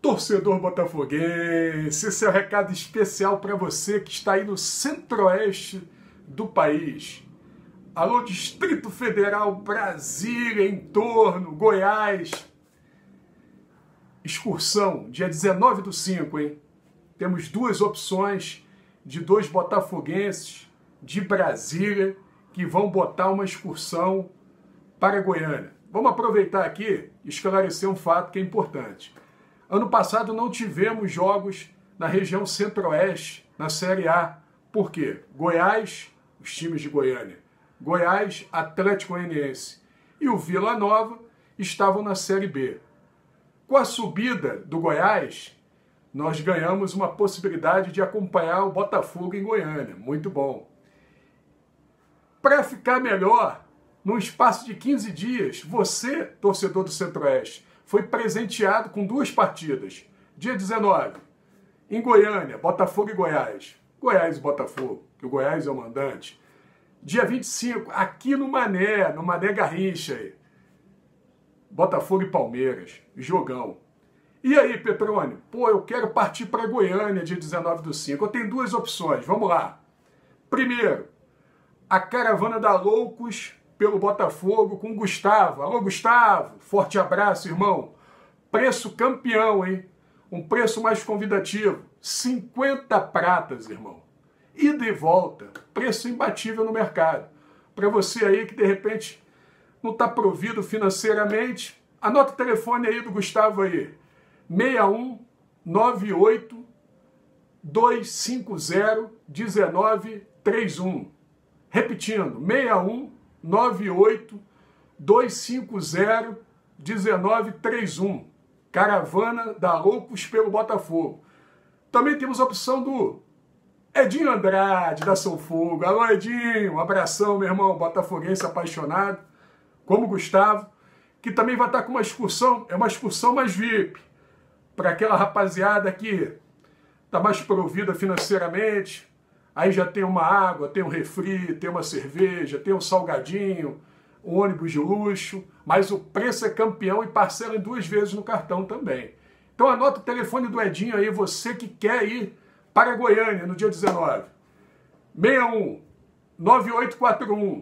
Torcedor botafoguense, esse é um recado especial para você que está aí no centro-oeste do país. Alô, Distrito Federal, Brasília, entorno, Goiás. Excursão, dia 19/5, hein? Temos duas opções de dois botafoguenses de Brasília que vão botar uma excursão para Goiânia. Vamos aproveitar aqui e esclarecer um fato que é importante. Ano passado não tivemos jogos na região centro-oeste, na Série A. Por quê? Goiás, os times de Goiânia, Goiás, Atlético Goianiense e o Vila Nova estavam na Série B. Com a subida do Goiás, nós ganhamos uma possibilidade de acompanhar o Botafogo em Goiânia. Muito bom. Para ficar melhor, num espaço de 15 dias, você, torcedor do Centro-Oeste, foi presenteado com duas partidas. Dia 19, em Goiânia, Botafogo e Goiás. Goiás e Botafogo, que o Goiás é o mandante. Dia 25, aqui no Mané Garrincha, aí. Botafogo e Palmeiras, jogão. E aí, Petrone? Pô, eu quero partir para Goiânia, dia 19/5. Eu tenho duas opções, vamos lá. Primeiro, a caravana da Loucos pelo Botafogo com o Gustavo. Alô, Gustavo, forte abraço, irmão. Preço campeão, hein? Um preço mais convidativo, 50 pratas, irmão. Ida e volta, preço imbatível no mercado. Para você aí que de repente não está provido financeiramente, anota o telefone aí do Gustavo aí, 61 98 250 1931. Repetindo, 61 98 250 1931. Caravana da Loucos pelo Botafogo. Também temos a opção do Edinho Andrade, da São Fogo. Alô, Edinho, um abração, meu irmão, botafoguense apaixonado, como o Gustavo, que também vai estar com uma excursão, é uma excursão mais VIP, para aquela rapaziada que está mais provida financeiramente. Aí já tem uma água, tem um refri, tem uma cerveja, tem um salgadinho, um ônibus de luxo, mas o preço é campeão e parcela em 2 vezes no cartão também. Então anota o telefone do Edinho aí, você que quer ir para Goiânia no dia 19. 61 9841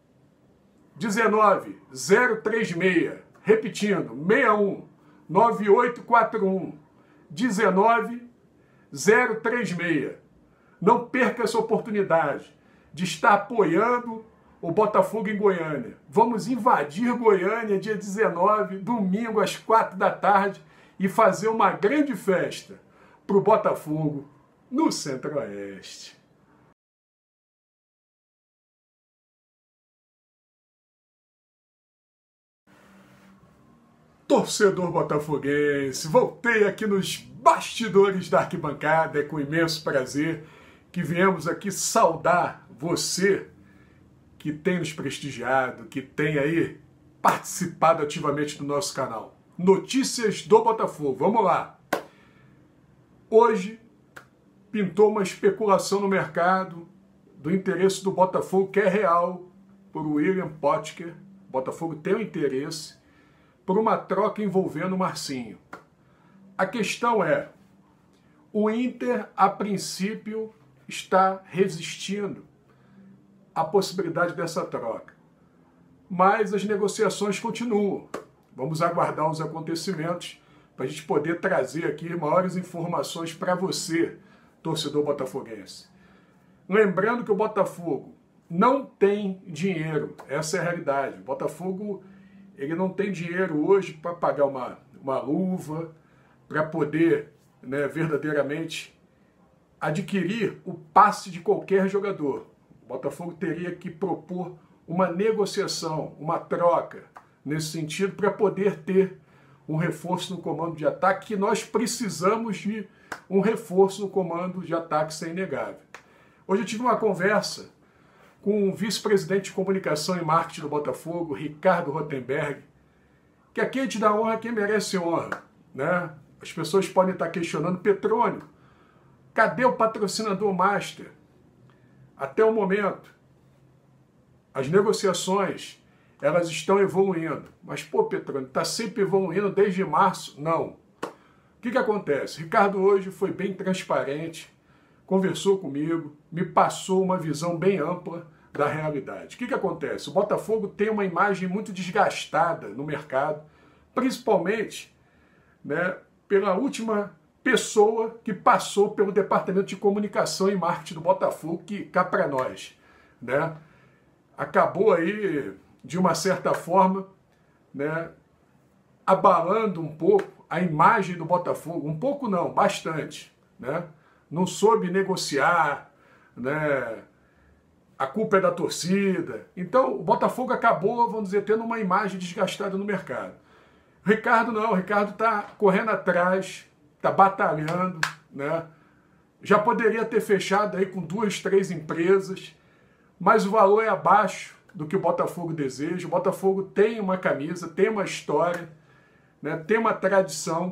19036. Repetindo, 61 9841 19036. Não perca essa oportunidade de estar apoiando o Botafogo em Goiânia. Vamos invadir Goiânia dia 19, domingo às 4 da tarde e fazer uma grande festa para o Botafogo no Centro-Oeste. Torcedor botafoguense, voltei aqui nos bastidores da arquibancada, é com imenso prazer que viemos aqui saudar você que tem nos prestigiado, que tem aí participado ativamente do nosso canal. Notícias do Botafogo, vamos lá. Hoje pintou uma especulação no mercado do interesse do Botafogo, que é real, por William Potker. O Botafogo tem um interesse por uma troca envolvendo o Marcinho. A questão é, o Inter, a princípio, está resistindo à possibilidade dessa troca. Mas as negociações continuam. Vamos aguardar os acontecimentos para a gente poder trazer aqui maiores informações para você, torcedor botafoguense. Lembrando que o Botafogo não tem dinheiro, essa é a realidade. O Botafogo ele não tem dinheiro hoje para pagar uma luva, para poder verdadeiramente adquirir o passe de qualquer jogador. O Botafogo teria que propor uma negociação, uma troca nesse sentido para poder ter um reforço no comando de ataque, que nós precisamos de um reforço no comando de ataque, isso é inegável. Hoje eu tive uma conversa com o vice-presidente de comunicação e marketing do Botafogo, Ricardo Rotenberg, que aqui a gente dá honra a quem merece honra, né? As pessoas podem estar questionando, Petrônio, cadê o patrocinador master? Até o momento, as negociações, elas estão evoluindo. Mas, pô, Petrônio, está sempre evoluindo desde março? Não. O que acontece? Ricardo hoje foi bem transparente, conversou comigo, me passou uma visão bem ampla da realidade. O que acontece? O Botafogo tem uma imagem muito desgastada no mercado, principalmente, né, pela última pessoa que passou pelo departamento de comunicação e marketing do Botafogo, que cá para nós, né, acabou aí, de uma certa forma, né, abalando um pouco a imagem do Botafogo. Um pouco não, bastante, né? Não soube negociar, né? A culpa é da torcida. Então, o Botafogo acabou, vamos dizer, tendo uma imagem desgastada no mercado. O Ricardo não, o Ricardo está correndo atrás, está batalhando, né? Já poderia ter fechado aí com 2, 3 empresas, mas o valor é abaixo do que o Botafogo deseja. O Botafogo tem uma camisa, tem uma história, né? Tem uma tradição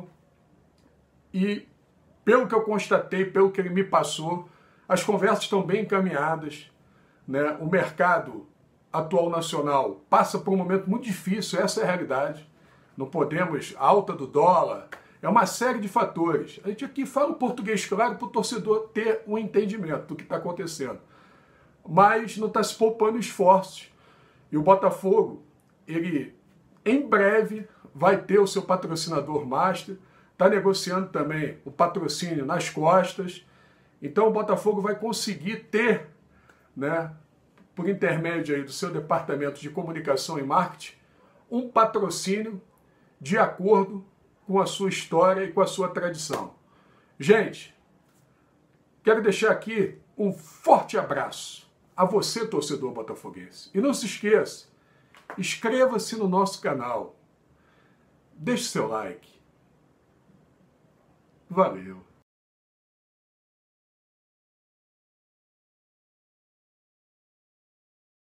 e, pelo que eu constatei, pelo que ele me passou, as conversas estão bem encaminhadas, né? O mercado atual nacional passa por um momento muito difícil, essa é a realidade. Não podemos, a alta do dólar, é uma série de fatores. A gente aqui fala o português claro para o torcedor ter um entendimento do que está acontecendo. Mas não está se poupando esforços. E o Botafogo, ele em breve vai ter o seu patrocinador master, está negociando também o patrocínio nas costas. Então o Botafogo vai conseguir ter, né, por intermédio aí do seu departamento de comunicação e marketing, um patrocínio de acordo com a sua história e com a sua tradição. Gente, quero deixar aqui um forte abraço a você, torcedor botafoguense. E não se esqueça, inscreva-se no nosso canal. Deixe seu like. Valeu.